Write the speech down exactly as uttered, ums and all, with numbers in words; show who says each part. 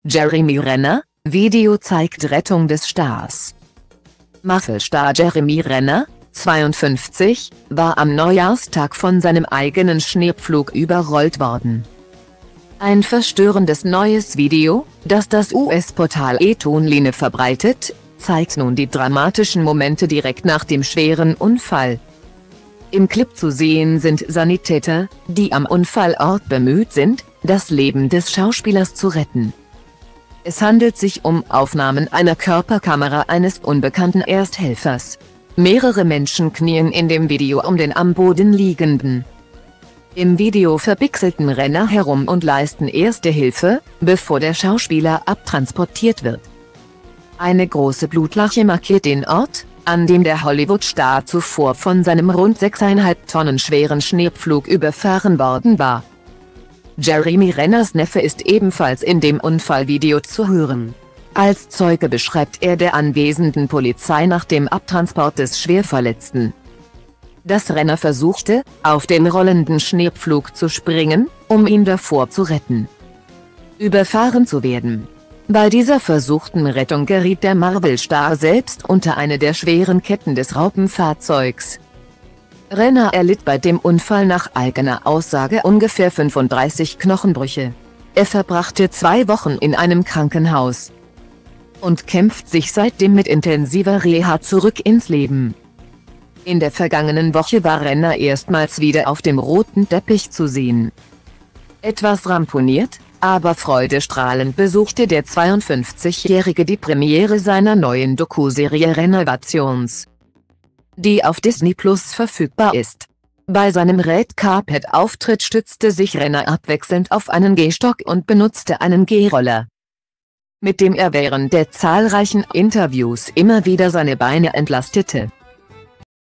Speaker 1: Jeremy Renner, Video zeigt Rettung des Stars. Marvel-Star Jeremy Renner, zweiundfünfzig, war am Neujahrstag von seinem eigenen Schneepflug überrollt worden. Ein verstörendes neues Video, das das U S-Portal eToonline verbreitet, zeigt nun die dramatischen Momente direkt nach dem schweren Unfall. Im Clip zu sehen sind Sanitäter, die am Unfallort bemüht sind, das Leben des Schauspielers zu retten. Es handelt sich um Aufnahmen einer Körperkamera eines unbekannten Ersthelfers. Mehrere Menschen knien in dem Video um den am Boden Liegenden. Im Video verpixelten Renner herum und leisten erste Hilfe, bevor der Schauspieler abtransportiert wird. Eine große Blutlache markiert den Ort, an dem der Hollywood-Star zuvor von seinem rund sechs Komma fünf Tonnen schweren Schneepflug überfahren worden war. Jeremy Renners Neffe ist ebenfalls in dem Unfallvideo zu hören. Als Zeuge beschreibt er der anwesenden Polizei nach dem Abtransport des Schwerverletzten, dass Renner versuchte, auf den rollenden Schneepflug zu springen, um ihn davor zu retten, überfahren zu werden. Bei dieser versuchten Rettung geriet der Marvel-Star selbst unter eine der schweren Ketten des Raupenfahrzeugs. Renner erlitt bei dem Unfall nach eigener Aussage ungefähr fünfunddreißig Knochenbrüche. Er verbrachte zwei Wochen in einem Krankenhaus und kämpft sich seitdem mit intensiver Reha zurück ins Leben. In der vergangenen Woche war Renner erstmals wieder auf dem roten Teppich zu sehen. Etwas ramponiert, aber freudestrahlend besuchte der zweiundfünfzigjährige die Premiere seiner neuen Doku-Serie Rennervations, die auf Disney Plus verfügbar ist. Bei seinem Red-Carpet-Auftritt stützte sich Renner abwechselnd auf einen Gehstock und benutzte einen Gehroller, mit dem er während der zahlreichen Interviews immer wieder seine Beine entlastete.